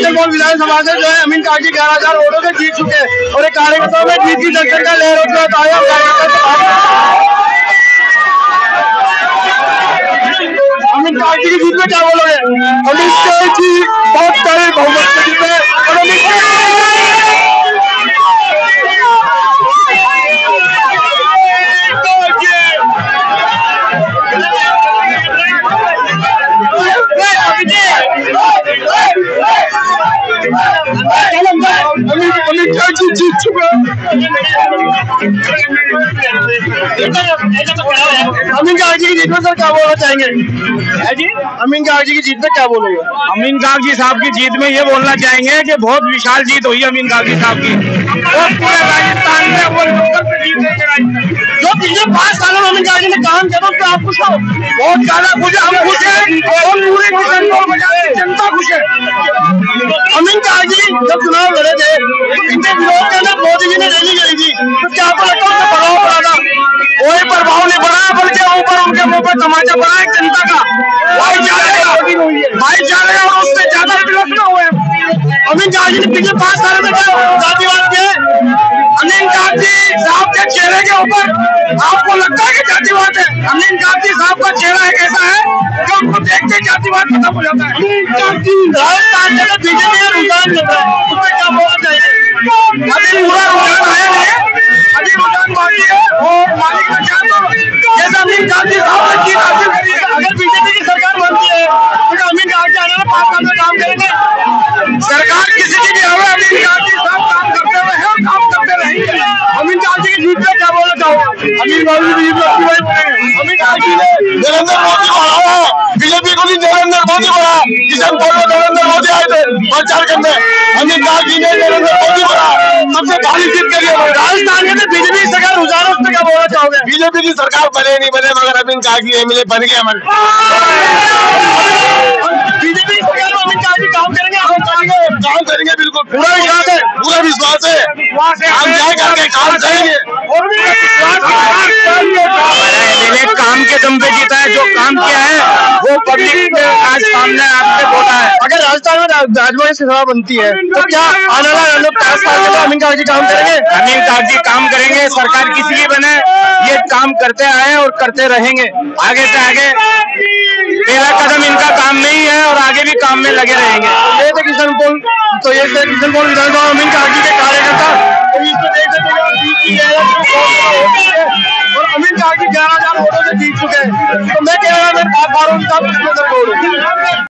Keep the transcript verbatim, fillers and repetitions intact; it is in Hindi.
किशनपुर विधानसभा से जो है अमीन काजी ग्यारह हजार वोटों से जीत चुके हैं और एक कार्यकर्ताओं में जीत की जंतर का लहर होती है। अमीन काजी की जीत में क्या बोलोगे? अमीन काजी बहुत कड़े बहुमत से जीते और अमीन काजी जीत चुका अमीन काजी की जीत में सर क्या बोलना चाहेंगे जी? अमीन काजी की जीत में क्या बोलेंगे? अमीन काजी साहब की जीत में ये बोलना चाहेंगे कि बहुत विशाल जीत हुई अमीन काजी साहब की और पूरे राजस्थान में वो लोकल पे जीत लेके राजस्थान जो पिछले पांच सालों में अमीन काजी ने काम किया उससे आप खुश हो? बहुत ज्यादा खुश है, हम खुश है और पूरे किशनपुर जनता खुश है। अमीन काजी जब चुनाव लड़े थे इनके विरोध के अंदर मोदी जी ने रैली करी थी तो क्या आपको लगता है उससे प्रभाव पड़ा था? कोई प्रभाव नहीं पड़ा, बल्कि ऊपर उनके मुंह पर तमाचा पड़ा है जनता का भाईचारे का भाईचारे और उससे ज्यादा विलक्षण हुए। अमीन काजी ने पिछले पांच सालों में जातिवाद किया। अमीन काजी साहब के चेहरे के ऊपर आपको लगता है कि जातिवाद है? अमीन काजी साहब का चेहरा एक ऐसा है कि उनको देखते ही जातिवाद खत्म हो जाता है। अमीन काजी राजस्थान में बीजेपी का रुझान चल रहा है, उसमें क्या बोलना चाहिए? अभी पूरा रुझान आया नहीं, अभी रुझान बाकी है और मालिक का क्या तो जैसा अमीन काजी साहब ने जीत हासिल करी है। अगर बीजेपी की सरकार बनती है तो अमीन काजी आने वाले पांच साल में काम करेंगे? सरकार किसी की भी हो, अमीन काजी साहब काम करते हुए हैं और काम करते रहेंगे। अमीन काजी की जीत में क्या बोलना चाहोगे? अमीन काजी की जीत में अमीन काजी ने नरेंद्र मोदी बढ़ाया, बीजेपी को भी नरेंद्र मोदी बढ़ा। किशनपुर में नरेंद्र मोदी आए थे प्रचार करने, अमीन काजी ने नरेंद्र मोदी बढ़ा, सबसे भारी जीत के लिए राजस्थान में बीजेपी की सरकार रुझान है, उसमें क्या बोलना चाहोगे? बीजेपी की सरकार बने नहीं बने मगर अमीन काजी एमएलए बन गया मन। बीजेपी की सरकार में अमीन काजी काम करेंगे? काम करेंगे, बिल्कुल पूरा विश्वास है, पूरा विश्वास है, हम जाए करके काम करेंगे। एमएलए काम के दम पे जीता है, जो काम किया है वो पब्लिक ने आज सामने आपसे बोला है। अगर राजस्थान में राजभवन की सभा बनती है तो क्या आने वाले पांच साल में अमीन काजी काम करेंगे? अमीन काजी काम करेंगे, सरकार किसी की बने ये काम करते आए और करते रहेंगे। आगे से आगे पहला कदम इनका काम नहीं है और आगे भी काम में लगे रहेंगे। ये तो किशनपुर तो ये किशनपुर विधानसभा अमीन काजी के कार्यकर्ता और अमीन काजी ग्यारह हजार वोटों से जीत चुके हैं। तो मैं कह रहा हूँ